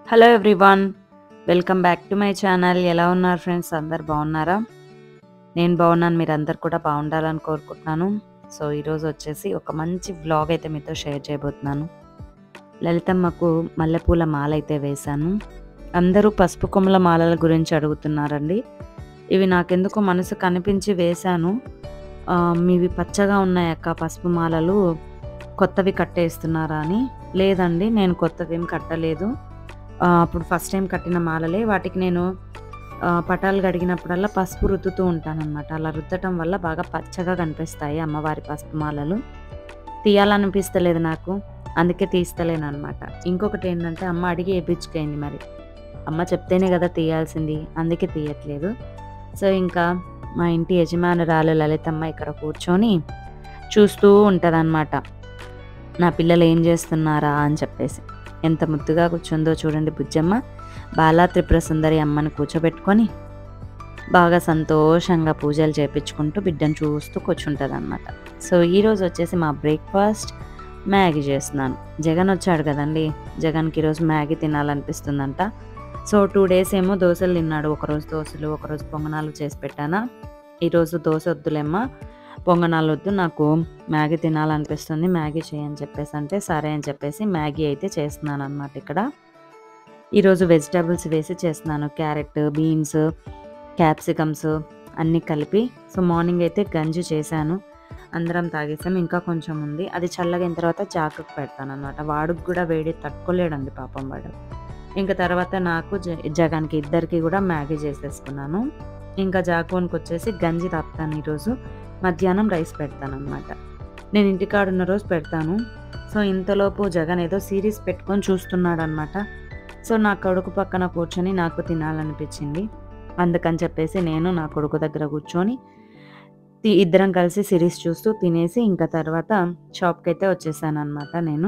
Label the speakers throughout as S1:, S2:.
S1: Hello everyone, welcome back to my channel. ఎలా ఉన్నారు friends? అందరు బాగున్నారా? నేను బాగున్నాను, మీరు అందరు కూడా బాగుండాలని కోరుకుంటున్నాను. సో ఈరోజు వచ్చేసి ఒక మంచి వ్లాగ్ అయితే మీతో షేర్ చేయబోతున్నాను. లలితమ్మకు మల్లెపూల మాల అయితే వేశాను. అందరూ పసుపు కొమ్మల మాలల గురించి అడుగుతున్నారండి. ఇవి నాకెందుకో మనసు కనిపించి వేశాను. మీవి పచ్చగా ఉన్నాయి అక్క పసుపు మాలలు, కొత్తవి కట్టేస్తున్నారా అని. లేదండి, నేను కొత్తవి ఏం కట్టలేదు. అప్పుడు ఫస్ట్ టైం కట్టిన మాలలే. వాటికి నేను పటాలు కడిగినప్పుడల్లా పసుపు రుద్దుతూ ఉంటానన్నమాట. అలా రుద్దటం వల్ల బాగా పచ్చగా కనిపిస్తాయి అమ్మవారి పసుపు మాలలు. తీయాలనిపిస్తలేదు నాకు, అందుకే తీస్తలేను అనమాట. ఇంకొకటి ఏంటంటే అమ్మ అడిగి వేయించుకైంది, మరి అమ్మ చెప్తేనే కదా తీయాల్సింది, అందుకే తీయట్లేదు. సో ఇంకా మా ఇంటి యజమానురాలు లలితమ్మ ఇక్కడ కూర్చొని చూస్తూ ఉంటుందన్నమాట, నా పిల్లలు ఏం చేస్తున్నారా అని చెప్పేసి. ఎంత ముద్దుగా కూర్చుందో చూడండి బుజ్జమ్మ. బాలా త్రిపుర సుందరి అమ్మని కూర్చోబెట్టుకొని బాగా సంతోషంగా పూజలు చేయించుకుంటూ బిడ్డను చూస్తూ కూర్చుంటుంది అనమాట. సో ఈరోజు వచ్చేసి మా బ్రేక్ఫాస్ట్ మ్యాగీ చేస్తున్నాను. జగన్ వచ్చాడు కదండి, జగన్కి ఈరోజు మ్యాగీ తినాలనిపిస్తుందంట. సో 2 days ఏమో దోశలు తిన్నాడు. ఒకరోజు దోశలు, ఒకరోజు పొంగనాలు చేసి పెట్టానా. ఈరోజు దోశ వద్దులేమ్మా, పొంగనాలు వద్దు, నాకు మ్యాగీ తినాలనిపిస్తుంది, మ్యాగీ చేయని చెప్పేసి అంటే సరే అని చెప్పేసి మ్యాగీ అయితే చేస్తున్నాను అనమాట. ఇక్కడ ఈరోజు వెజిటేబుల్స్ వేసి చేస్తున్నాను. క్యారెట్, బీన్స్, క్యాప్సికమ్స్ అన్నీ కలిపి. సో మార్నింగ్ అయితే గంజి చేశాను, అందరం తాగేసాం. ఇంకా కొంచెం ఉంది, అది చల్లగైన తర్వాత జాకుకు పెడతాను అనమాట. వాడికి కూడా వేడి తట్టుకోలేడండి పాపం వాడు. ఇంకా తర్వాత నాకు జగన్కి ఇద్దరికి కూడా మ్యాగీ చేసేసుకున్నాను. ఇంకా జాకోన్కి వచ్చేసి గంజి తాపుతాను. ఈరోజు మధ్యాహ్నం రైస్ పెడతాను అనమాట. నేను ఇంటికాడ ఉన్న రోజు పెడతాను. సో ఇంతలోపు జగన్ ఏదో సిరీస్ పెట్టుకొని చూస్తున్నాడు అనమాట. సో నా కొడుకు పక్కన కూర్చొని నాకు తినాలనిపించింది, అందుకని చెప్పేసి నేను నా కొడుకు దగ్గర కూర్చొని ఇద్దరం కలిసి సిరీస్ చూస్తూ తినేసి ఇంకా తర్వాత షాప్కి అయితే వచ్చేసాను అనమాట. నేను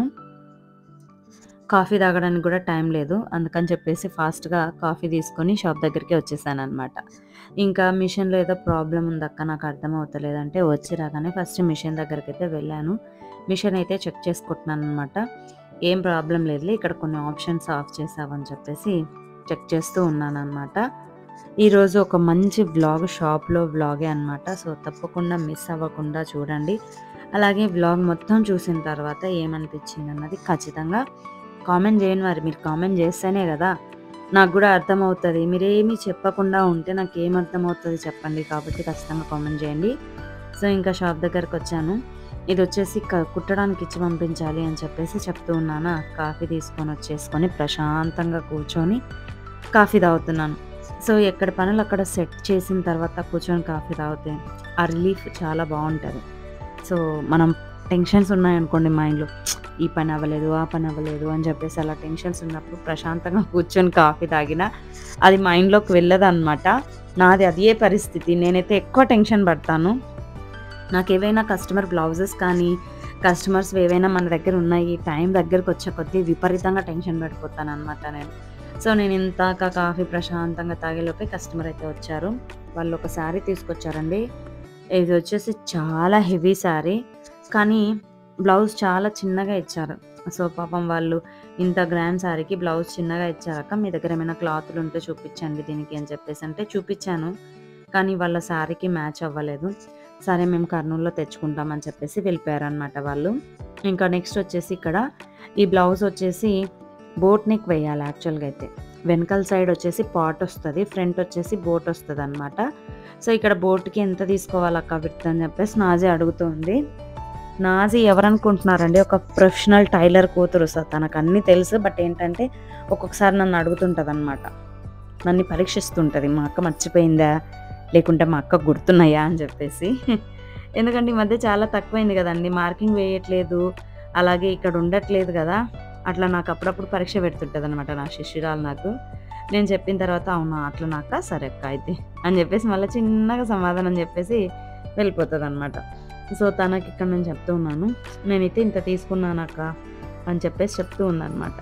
S1: కాఫీ తాగడానికి కూడా టైం లేదు, అందుకని చెప్పేసి ఫాస్ట్గా కాఫీ తీసుకొని షాప్ దగ్గరికి వచ్చేసాను అనమాట. ఇంకా మిషన్లో ఏదో ప్రాబ్లం ఉందక్క, నాకు అర్థం అవుతలేదంటే వచ్చి రాగానే ఫస్ట్ మిషన్ దగ్గరికి అయితే వెళ్ళాను. మిషన్ అయితే చెక్ చేసుకుంటున్నాను అనమాట. ఏం ప్రాబ్లం లేదులే, ఇక్కడ కొన్ని ఆప్షన్స్ ఆఫ్ చేసావని చెప్పేసి చెక్ చేస్తూ ఉన్నాను అనమాట. ఈరోజు ఒక మంచి వ్లాగ్, షాప్లో వ్లాగే అనమాట. సో తప్పకుండా మిస్ అవ్వకుండా చూడండి. అలాగే వ్లాగ్ మొత్తం చూసిన తర్వాత ఏమనిపించింది అన్నది ఖచ్చితంగా కామెంట్ చేయండి. మరి మీరు కామెంట్ చేస్తేనే కదా నాకు కూడా అర్థమవుతుంది. మీరేమీ చెప్పకుండా ఉంటే నాకు ఏం అర్థమవుతుంది చెప్పండి, కాబట్టి ఖచ్చితంగా కామెంట్ చేయండి. సో ఇంకా షాప్ దగ్గరకు వచ్చాను. ఇది వచ్చేసి కుట్టడానికి ఇచ్చి పంపించాలి అని చెప్పేసి చెప్తూ ఉన్నాను. కాఫీ తీసుకొని వచ్చేసుకొని ప్రశాంతంగా కూర్చొని కాఫీ తాగుతున్నాను. సో ఎక్కడ పనులు అక్కడ సెట్ చేసిన తర్వాత కూర్చొని కాఫీ తాగితే ఆ రిలీఫ్ చాలా బాగుంటుంది. సో మనం టెన్షన్స్ ఉన్నాయనుకోండి మైండ్లో, ఈ పని అవ్వలేదు, ఆ పని అవ్వలేదు అని చెప్పేసి అలా టెన్షన్స్ ఉన్నప్పుడు ప్రశాంతంగా కూర్చొని కాఫీ తాగినా అది మైండ్లోకి వెళ్ళదు అనమాట. నాది అదే పరిస్థితి. నేనైతే ఎక్కువ టెన్షన్ పడతాను. నాకు ఏవైనా కస్టమర్ బ్లౌజెస్ కానీ కస్టమర్స్ ఏవైనా మన దగ్గర ఉన్నాయి, టైం దగ్గరకు వచ్చే కొద్దీ విపరీతంగా టెన్షన్ పడిపోతాను అనమాట నేను. సో నేను ఇంతాక కాఫీ ప్రశాంతంగా తాగేలోపే కస్టమర్ అయితే వచ్చారు. వాళ్ళు ఒక శారీ తీసుకొచ్చారండి. ఇది వచ్చేసి చాలా హెవీ శారీ, కానీ బ్లౌజ్ చాలా చిన్నగా ఇచ్చారు. సో పాపం వాళ్ళు ఇంత గ్రాండ్ శారీకి బ్లౌజ్ చిన్నగా ఇచ్చారక్క, మీ దగ్గర ఏమైనా క్లాతులు ఉంటే చూపించండి దీనికి అని చెప్పేసి అంటే చూపించాను. కానీ వాళ్ళ శారీకి మ్యాచ్ అవ్వలేదు. సరే మేము కర్నూలులో తెచ్చుకుంటామని చెప్పేసి వెళ్ళిపోయారనమాట వాళ్ళు. ఇంకా నెక్స్ట్ వచ్చేసి ఇక్కడ ఈ బ్లౌజ్ వచ్చేసి బోట్ నెక్ వేయాలి యాక్చువల్గా అయితే. వెనకాల సైడ్ వచ్చేసి పాట్ వస్తుంది, ఫ్రంట్ వచ్చేసి బోట్ వస్తుంది అనమాట. సో ఇక్కడ బోట్కి ఎంత తీసుకోవాలక్క విత్ అని చెప్పేసి నాజీ అడుగుతుంది. నాజీ ఎవరనుకుంటున్నారండి, ఒక ప్రొఫెషనల్ టైలర్ కూతురు. సో తనకు అన్నీ తెలుసు, బట్ ఏంటంటే ఒక్కొక్కసారి నన్ను అడుగుతుంటుంది అనమాట, నన్ను పరీక్షిస్తుంటుంది. మా అక్క మర్చిపోయిందా, లేకుంటే మా అక్క గుర్తున్నాయా అని చెప్పేసి. ఎందుకంటే ఈ మధ్య చాలా తక్కువైంది కదండి, మార్కింగ్ వేయట్లేదు, అలాగే ఇక్కడ ఉండట్లేదు కదా, అట్లా నాకు అప్పుడప్పుడు పరీక్ష పెడుతుంటుంది అనమాట నా శిష్యురాలు నాకు. నేను చెప్పిన తర్వాత అవునా అట్లా నాక, సరే అక్క అయితే అని చెప్పేసి మళ్ళీ చిన్నగా సమాధానం చెప్పేసి వెళ్ళిపోతుంది అనమాట. సో తనకి ఇక్కడ నేను చెప్తూ ఉన్నాను, నేనైతే ఇంత తీసుకున్నాను అక్క అని చెప్పేసి చెప్తూ ఉన్నాను అనమాట.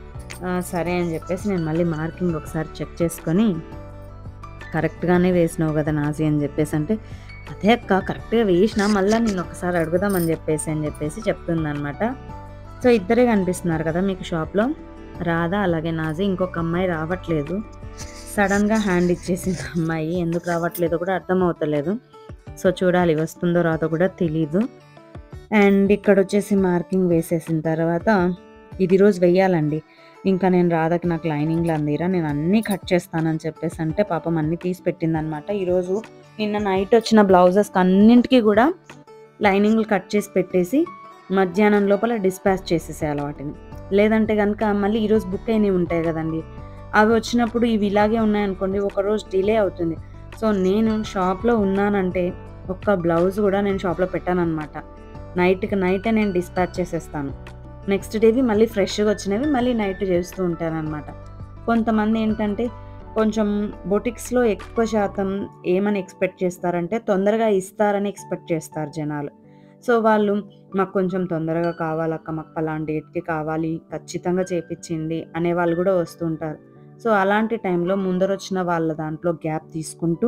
S1: సరే అని చెప్పేసి నేను మళ్ళీ మార్కింగ్ ఒకసారి చెక్ చేసుకొని, కరెక్ట్గానే వేసినావు కదా నాజీ అని చెప్పేసి అంటే, అదే అక్క కరెక్ట్గా వేసినా, మళ్ళీ నేను ఒకసారి అడుగుదామని చెప్పేసి చెప్తుంది అనమాట. సో ఇద్దరే కనిపిస్తున్నారు కదా మీకు షాప్లో. రాధా అలాగే నాజీ, ఇంకొక అమ్మాయి రావట్లేదు. సడన్గా హ్యాండ్ ఇచ్చేసింది అమ్మాయి, ఎందుకు రావట్లేదో కూడా అర్థమవుతలేదు. సో చూడాలి వస్తుందో రాదో కూడా తెలీదు. అండ్ ఇక్కడ వచ్చేసి మార్కింగ్ వేసేసిన తర్వాత ఇది రోజు వెయ్యాలండి. ఇంకా నేను రాధకి నాకు లైనింగ్లు అందిరా, నేను అన్నీ కట్ చేస్తానని చెప్పేసి అంటే పాపం అన్నీ తీసి పెట్టిందనమాట. ఈరోజు నిన్న నైట్ వచ్చిన బ్లౌజెస్కి అన్నింటికి కూడా లైనింగ్లు కట్ చేసి పెట్టేసి మధ్యాహ్నం లోపల డిస్పాచ్ చేసేసేయాలి వాటిని. లేదంటే కనుక మళ్ళీ ఈరోజు బుక్ అయినవి ఉంటాయి కదండి, అవి వచ్చినప్పుడు ఇవి ఇలాగే ఉన్నాయనుకోండి ఒకరోజు డిలే అవుతుంది. సో నేను షాప్లో ఉన్నానంటే ఒక్క బ్లౌజ్ కూడా నేను షాప్లో పెట్టానన్నమాట. నైట్కి నైటే నేను డిస్పాచ్ చేసేస్తాను. నెక్స్ట్ డేవి మళ్ళీ ఫ్రెష్గా వచ్చినవి మళ్ళీ నైట్ చేస్తూ ఉంటానన్నమాట. కొంతమంది ఏంటంటే కొంచెం బొటిక్స్లో ఎక్కువ శాతం ఏమని ఎక్స్పెక్ట్ చేస్తారంటే తొందరగా ఇస్తారని ఎక్స్పెక్ట్ చేస్తారు జనాలు. సో వాళ్ళు మాకు కొంచెం తొందరగా కావాలక్క, మాకు పలానా డేట్కి కావాలి, ఖచ్చితంగా చేపించింది అనే వాళ్ళు కూడా వస్తూ ఉంటారు. సో అలాంటి టైంలో ముందరొచ్చిన వాళ్ళ దాంట్లో గ్యాప్ తీసుకుంటూ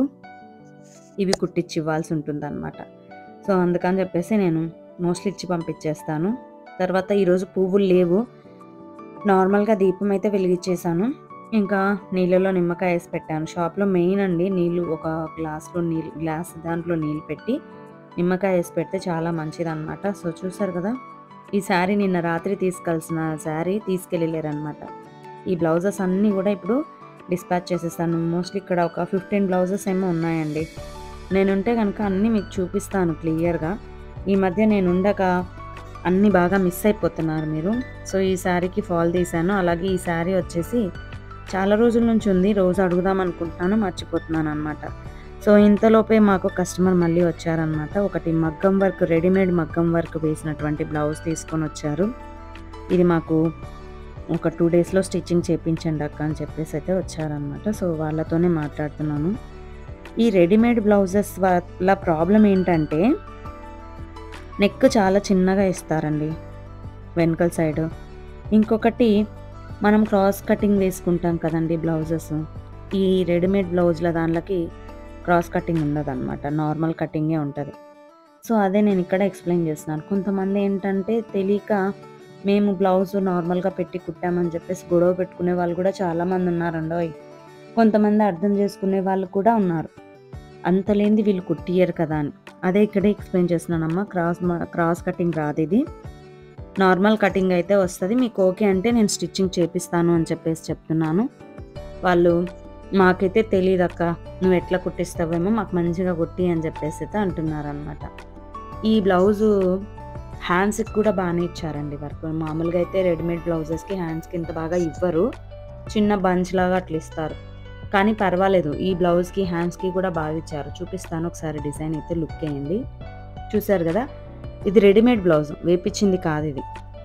S1: ఇవి కుట్టించి ఇవ్వాల్సి ఉంటుందన్నమాట. సో అందుకని చెప్పేసి నేను మోస్ట్లీ ఇచ్చి పంపించేస్తాను. తర్వాత ఈరోజు పువ్వులు లేవు, నార్మల్గా దీపం అయితే వెలిగించేసాను. ఇంకా నీళ్ళలో నిమ్మకాయ వేసి పెట్టాను. షాప్లో మెయిన్ అండి నీళ్ళు, ఒక గ్లాస్ దాంట్లో నీళ్ళు పెట్టి నిమ్మకాయ వేసి పెడితే చాలా మంచిదన్నమాట. సో చూసారు కదా, ఈ శారీ నిన్న రాత్రి తీసుకెళ్ళాల్సిన శారీ తీసుకెళ్ళలేరనమాట. ఈ బ్లౌజెస్ అన్నీ కూడా ఇప్పుడు డిస్పాచ్ చేసేస్తాను. మోస్ట్లీ ఇక్కడ ఒక 15 బ్లౌజెస్ ఏమో ఉన్నాయండి. నేనుంటే కనుక అన్నీ మీకు చూపిస్తాను క్లియర్గా. ఈ మధ్య నేను ఉండక అన్నీ బాగా మిస్ అయిపోతున్నారు మీరు. సో ఈ శారీకి ఫాల్ తీశాను. అలాగే ఈ శారీ వచ్చేసి చాలా రోజుల నుంచి ఉంది, రోజు అడుగుదాం అనుకుంటున్నాను, మర్చిపోతున్నాను అనమాట. సో ఇంతలోపే మాకు కస్టమర్ మళ్ళీ వచ్చారనమాట. ఒకటి మగ్గం వర్క్, రెడీమేడ్ మగ్గం వర్క్ వేసినటువంటి బ్లౌజ్ తీసుకొని వచ్చారు. ఇది మాకు ఒక 2 డేస్లో స్టిచ్చింగ్ చేయించండి అక్క అని చెప్పేసి అయితే వచ్చారనమాట. సో వాళ్ళతోనే మాట్లాడుతున్నాను. ఈ రెడీమేడ్ బ్లౌజెస్ వల్ల ప్రాబ్లం ఏంటంటే నెక్ చాలా చిన్నగా ఇస్తారండి వెనకల సైడ్. ఇంకొకటి మనం క్రాస్ కటింగ్ వేసుకుంటాం కదండి బ్లౌజెస్, ఈ రెడీమేడ్ బ్లౌజ్ల దాంట్లోకి క్రాస్ కటింగ్ ఉండదన్నమాట, నార్మల్ కటింగే ఉంటుంది. సో అదే నేను ఇక్కడ ఎక్స్ప్లెయిన్ చేస్తున్నాను. కొంతమంది ఏంటంటే తెలియక మేము బ్లౌజ్ నార్మల్గా పెట్టి కుట్టామని చెప్పేసి గొడవ పెట్టుకునే వాళ్ళు కూడా చాలామంది ఉన్నారండోయ్. కొంతమంది అర్థం చేసుకునే వాళ్ళు కూడా ఉన్నారు, అంతలేంది వీళ్ళు కుట్టియరు కదా అని. అదే ఇక్కడే ఎక్స్ప్లెయిన్ చేస్తున్నానమ్మా, క్రాస్ కటింగ్ రాదు, ఇది నార్మల్ కటింగ్ అయితే వస్తుంది, మీకు ఓకే అంటే నేను స్టిచ్చింగ్ చేపిస్తాను అని చెప్పేసి చెప్తున్నాను. వాళ్ళు మాకైతే తెలియదు అక్క, నువ్వు ఎట్లా కుట్టిస్తావేమో, మాకు మంచిగా కుట్టి అని చెప్పేసి అయితే అంటున్నారనమాట. ఈ బ్లౌజు హ్యాండ్స్కి కూడా బాగానే ఇచ్చారండి వర్క్. మామూలుగా అయితే రెడీమేడ్ బ్లౌజెస్కి హ్యాండ్స్కి ఇంత బాగా ఇవ్వరు, చిన్న బంచ్ లాగా అట్లా ఇస్తారు. కానీ పర్వాలేదు, ఈ బ్లౌజ్కి హ్యాండ్స్కి కూడా బాగా ఇచ్చారు. చూపిస్తాను ఒకసారి, డిజైన్ అయితే లుక్ అయ్యింది. చూసారు కదా, ఇది రెడీమేడ్ బ్లౌజ్, వేపించింది కాదు ఇది.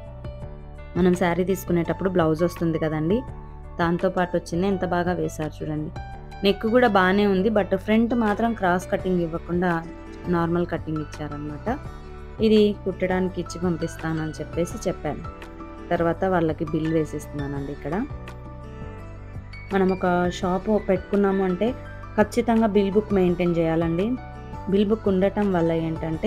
S1: మనం శారీ తీసుకునేటప్పుడు బ్లౌజ్ వస్తుంది కదండి, దాంతోపాటు వచ్చింది, ఎంత బాగా వేశారు చూడండి. నెక్ కూడా బాగానే ఉంది, బట్ ఫ్రంట్ మాత్రం క్రాస్ కటింగ్ ఇవ్వకుండా నార్మల్ కటింగ్ ఇచ్చారనమాట. ఇది కుట్టడానికి ఇచ్చి పంపిస్తానని చెప్పేసి చెప్పాను. తర్వాత వాళ్ళకి బిల్ వేసిస్తున్నానండి. ఇక్కడ మనం ఒక షాప్ పెట్టుకున్నాము అంటే ఖచ్చితంగా బిల్ బుక్ మెయింటైన్ చేయాలండి. బిల్ బుక్ ఉండటం వల్ల ఏంటంటే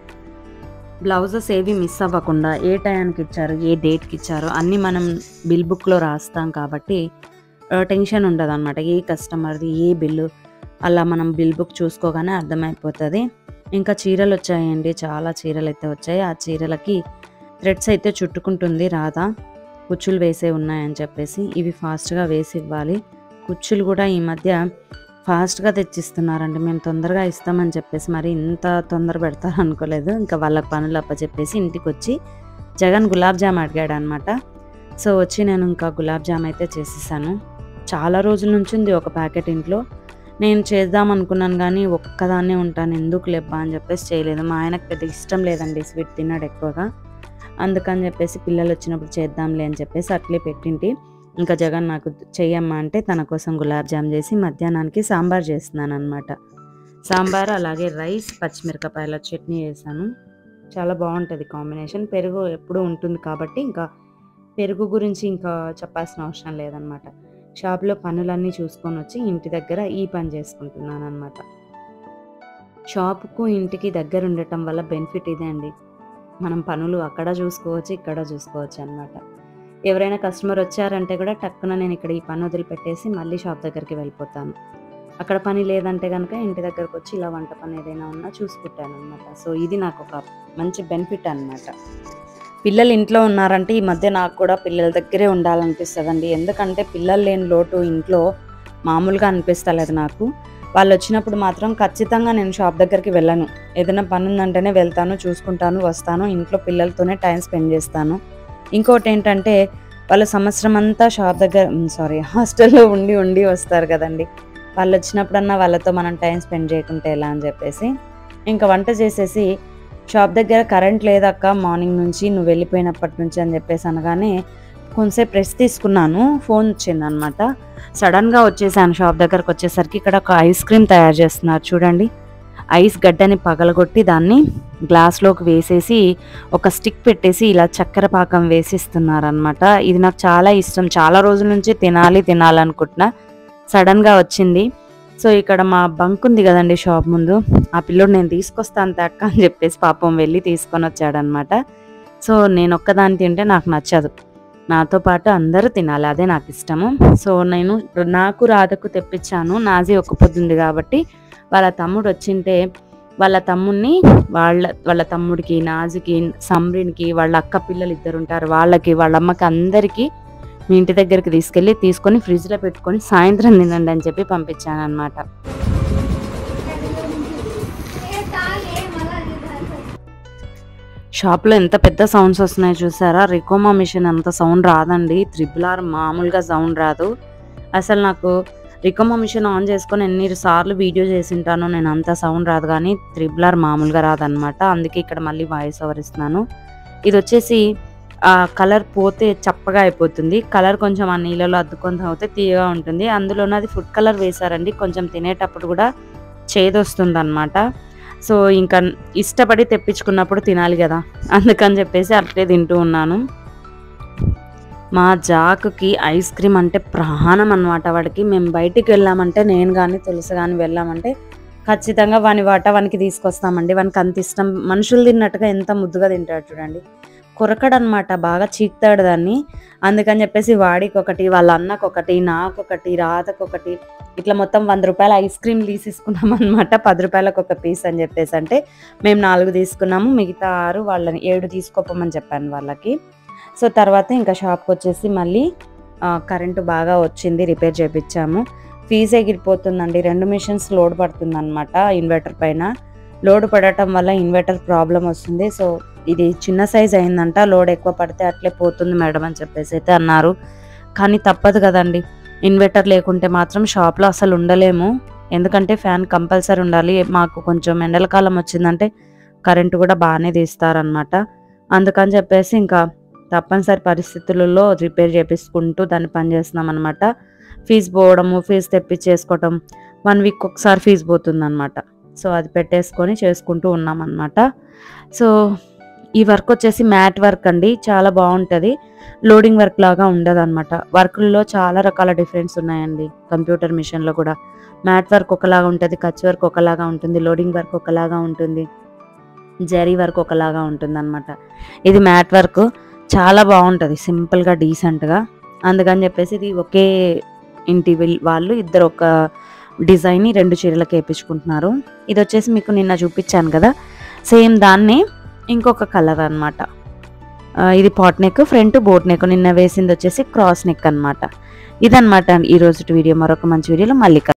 S1: బ్లౌజెస్ ఏవి మిస్ అవ్వకుండా, ఏ టైంకి ఇచ్చారు, ఏ డేట్కి ఇచ్చారో అన్నీ మనం బిల్ బుక్లో రాస్తాం కాబట్టి టెన్షన్ ఉండదు అనమాట. ఏ కస్టమర్ది ఏ బిల్లు అలా మనం బిల్ బుక్ చూసుకోగానే అర్థమైపోతుంది. ఇంకా చీరలు వచ్చాయండి, చాలా చీరలు అయితే వచ్చాయి. ఆ చీరలకి థ్రెడ్స్ అయితే చుట్టుకుంటుంది రాధా, కుచ్చులు వేసే ఉన్నాయని చెప్పేసి. ఇవి ఫాస్ట్గా వేసి ఇవ్వాలి. కుచ్చులు కూడా ఈ మధ్య ఫాస్ట్గా తెచ్చిస్తున్నారండి, మేము తొందరగా ఇస్తామని చెప్పేసి మరి ఇంత తొందర పెడతారు అనుకోలేదు. ఇంకా వాళ్ళకి పనులు అప్పచెప్పేసి ఇంటికి వచ్చి జగన్ గులాబ్ జామ్ అడిగాడు అనమాట. సో వచ్చి నేను ఇంకా గులాబ్ జామ్ అయితే చేసేసాను. చాలా రోజుల నుంచి ఉంది ఒక ప్యాకెట్ ఇంట్లో, నేను చేద్దాం అనుకున్నాను కానీ ఒక్కదాన్నే ఉంటాను, ఎందుకు లేబ్బా అని చెప్పేసి చేయలేదు. మా ఆయనకు పెద్ద ఇష్టం లేదండి, స్వీట్ తిన్నాడు ఎక్కువగా, అందుకని చెప్పేసి పిల్లలు వచ్చినప్పుడు చేద్దాంలే అని చెప్పేసి అట్లే పెట్టింటి. ఇంకా జగన్ నాకు చెయ్యమ్మా అంటే తన కోసం గులాబ్ జామ్ చేసి మధ్యాహ్నానికి సాంబార్ చేస్తున్నాను అనమాట. సాంబార్ అలాగే రైస్, పచ్చిమిరపకాయల చట్నీ చేశాను. చాలా బాగుంటుంది కాంబినేషన్. పెరుగు ఎప్పుడూ ఉంటుంది కాబట్టి ఇంకా పెరుగు గురించి ఇంకా చెప్పాల్సిన అవసరం లేదనమాట. షాప్లో పనులన్నీ చూసుకొని వచ్చి ఇంటి దగ్గర ఈ పని చేసుకుంటున్నాను అనమాట. షాపుకు ఇంటికి దగ్గర ఉండటం వల్ల బెనిఫిట్ ఇదే అండి, మనం పనులు అక్కడ చూసుకోవచ్చు, ఇక్కడ చూసుకోవచ్చు అనమాట. ఎవరైనా కస్టమర్ వచ్చారంటే కూడా టక్కున నేను ఇక్కడ ఈ పని వదిలిపెట్టేసి మళ్ళీ షాప్ దగ్గరికి వెళ్ళిపోతాను. అక్కడ పని లేదంటే గనక ఇంటి దగ్గరకొచ్చి ఇలా వంట పని ఏదైనా ఉన్నా చూసుకుంటాననమాట. సో, ఇది నాకొక మంచి బెనిఫిట్ అనమాట. పిల్లలు ఇంట్లో ఉన్నారంటే ఈ మధ్య నాకు కూడా పిల్లల దగ్గరే ఉండాలనిపిస్తదండి. ఎందుకంటే పిల్లలు లేని లోటు ఇంట్లో మామూలుగా అనిపిస్తలేదు నాకు. వాళ్ళొచ్చినప్పుడు మాత్రం ఖచ్చితంగా నేను షాప్ దగ్గరికి వెళ్ళను. ఏదైనా పనుందంటేనే వెళ్తాను, చూసుకుంటాను, వస్తాను. ఇంట్లో పిల్లలతోనే టైం స్పెండ్ చేస్తాను. ఇంకోటేంటంటే వాళ్ళు సంవత్సరం అంతా హాస్టల్‌లో ఉండి వస్తారు కదండీ! వాళ్ళొచ్చినప్పుడన్నా వాళ్ళతో మనం టైం స్పెండ్ చేయకుంటే ఎలా అని చెప్పేసి, ఇంక వంట చేసేసి షాప్ దగ్గర కరెంట్ లేదక్క మార్నింగ్ నుంచి నువ్వు వెళ్ళిపోయినప్పటి నుంచి అని చెప్పేసి అనగానే కొంతసేపు రెస్ట్ తీసుకున్నాను. ఫోన్ వచ్చిందనమాట. సడన్‌గా వచ్చేసాను షాప్ దగ్గరకొచ్చేసరికి ఇక్కడ ఒక ఐస్ క్రీమ్ తయారు చేస్తున్నారు చూడండి. ఐస్ గడ్డని పగలగొట్టి దాన్ని గ్లాస్‌లోకి వేసేసి ఒక స్టిక్ పెట్టేసి ఇలా చక్కెర పాకం వేసిస్తున్నారనమాట. ఇది నాకు చాలా ఇష్టం. చాలా రోజుల నుంచి తినాలనుకుంటున్నా. సడన్‌గా వచ్చింది. సో, ఇక్కడ మా బంక్ ఉంది గదండీ షాప్ ముందు. ఆ పిల్లోడు నేను తీసుకొస్తాను అక్క అని చెప్పేసి పాపం వెళ్ళి తీసుకొనొచ్చాడనమాట. సో, నేనొక్కదాన్ని తింటే నాకు నచ్చదు. నాతో పాటు అందరూ తినాలి. అదే నాకిష్టము. సో, నాకు రాధకు తెప్పించాను. నాజీ ఒక్క పొద్దుంది కాబట్టి వాళ్ళ తమ్ముడు వచ్చింటే వాళ్ళ తమ్ముడిని వాళ్ళ తమ్ముడికి, నాజుకి, సమ్రీన్‌కి, వాళ్ళ అక్క పిల్లలు ఇద్దరుంటారు. వాళ్ళకి, వాళ్ళ అమ్మకి అందరికీ మీ ఇంటి దగ్గరికి తీసుకొని ఫ్రిడ్జ్‌లో పెట్టుకొని సాయంత్రం తినండి అని చెప్పి పంపించాననమాట. షాప్‌లో ఎంత పెద్ద సౌండ్స్ వస్తున్నాయో చూసారా? రికోమా మిషన్ అంత సౌండ్ రాదండి. త్రిబుల్ మామూలుగా సౌండ్ రాదు. అసలు నాకు రికోమా మిషన్ ఆన్ చేసుకొని ఎన్ని సార్లు వీడియో చేసుంటానో నేను అంత సౌండ్ రాదు గానీ త్రిబుల్ మామూలుగా రాదనమాట. అందుకే ఇక్కడ మళ్ళీ వాయిస్ ఓవర్ ఇస్తున్నాను. ఇదొచ్చేసి కలర్ పోతే చప్పగా అయిపోతుంది. కలర్ కొంచెం ఆ నీళ్ళలో అద్దుకొని తాగితే తియ్యగా ఉంటుంది. అందులోనే అది ఫుడ్ కలర్ వేశారండి. కొంచెం తినేటప్పుడు కూడా చేదొస్తుందనమాట. సో, ఇంకా ఇష్టపడి తెప్పించుకున్నప్పుడు తినాలి గదా! అందుకని చెప్పేసి అట్లే తింటూ ఉన్నాను. మా జాకుకి ఐస్ క్రీమ్ అంటే ప్రాణం అనమాట వాడికి. మేము బయటికి వెళ్ళామంటే నేను గానీ, తులసి గానీ వెళ్ళామంటే ఖచ్చితంగా వాని వాటా వానికి తీసుకొస్తామండి. వానికి అంత ఇష్టం. మనుషులు తిన్నట్టుగా ఎంత ముద్దుగా తింటాడు చూడండి. కొరకడనమాట. బాగా చీకుతాడు దాన్ని. అందుకని చెప్పేసి వాడికొకటి, వాళ్ళ అన్నకొకటి, నాకొకటి, రాధకొకటి ఇట్లా మొత్తం ₹100 ఐస్ క్రీమ్ తీసేసుకున్నామనమాట. ₹10 ఒక పీస్ అని చెప్పేసి. అంటే మేము 4 తీసుకున్నాము. మిగతా 6 వాళ్ళని 7 తీసుకోపోమని చెప్పాను వాళ్ళకి. సో, తర్వాత ఇంకా షాప్‌కొచ్చేసి మళ్ళీ కరెంటు బాగా వచ్చింది. రిపేర్ చేపిచ్చాము. ఫీజ్ ఎగిరిపోతుందండి. 2 మిషన్స్ లోడ్ పడుతుందనమాట ఇన్వర్టర్ పైన. లోడ్ పడటం వల్ల ఇన్వర్టర్ ప్రాబ్లమ్ వస్తుంది. సో, ఇది చిన్న సైజ్ అయిందంట. లోడ్ ఎక్కువ పడితే అట్లే పోతుంది మేడం అని చెప్పేసి అయితే అన్నారు. కానీ తప్పదు కదండి. ఇన్వర్టర్ లేకుంటే మాత్రం షాప్‌లో అసలు ఉండలేము. ఎందుకంటే ఫ్యాన్ కంపల్సరీ ఉండాలి. మాకు కొంచెం ఎండల కాలం వచ్చిందంటే కరెంటు కూడా బాగానే తీస్తారనమాట. అందుకని చెప్పేసి ఇంకా తప్పనిసరి పరిస్థితులలో రిపేర్ చేపించుకుంటూ దాన్ని పని చేస్తున్నామనమాట. ఫీజు పోవడము, ఫీజు తెప్పించేసుకోవటం, 1 వీక్ ఒకసారి ఫీజు పోతుందనమాట. సో, అది పెట్టేసుకొని చేసుకుంటూ ఉన్నామన్నమాట. సో, ఈ వర్క్ వచ్చేసి మ్యాట్ వర్క్ అండి. చాలా బాగుంటుంది. లోడింగ్ వర్క్ లాగా ఉండదన్నమాట. వర్కుల్లో చాలా రకాల డిఫరెన్స్ ఉన్నాయండి. కంప్యూటర్ మిషన్లో కూడా మ్యాట్ వర్క్ ఒకలాగా ఉంటుంది, కచ్ వర్క్ ఒకలాగా ఉంటుంది, లోడింగ్ వర్క్ ఒకలాగా ఉంటుంది, జరీ వర్క్ ఒకలాగా ఉంటుందన్నమాట. ఇది మ్యాట్ వర్క్ చాలా బాగుంటుంది. సింపుల్గా, డీసెంట్గా. అందుకని చెప్పేసి ఇది ఒకే ఇంటి వాళ్ళు ఇద్దరు ఒక డిజైన్ని 2 చీరలకు వేయించుకుంటున్నారు. ఇది వచ్చేసి మీకు నిన్న చూపించాను కదా, సేమ్ దాన్ని ఇంకొక కలర్ అనమాట. ఇది pot neck, front boat neck. నిన్న వేసింది వచ్చేసి క్రాస్ నెక్ అనమాట. ఇదనమాట ఈరోజు వీడియో. మరొక మంచి వీడియోలో మళ్ళీ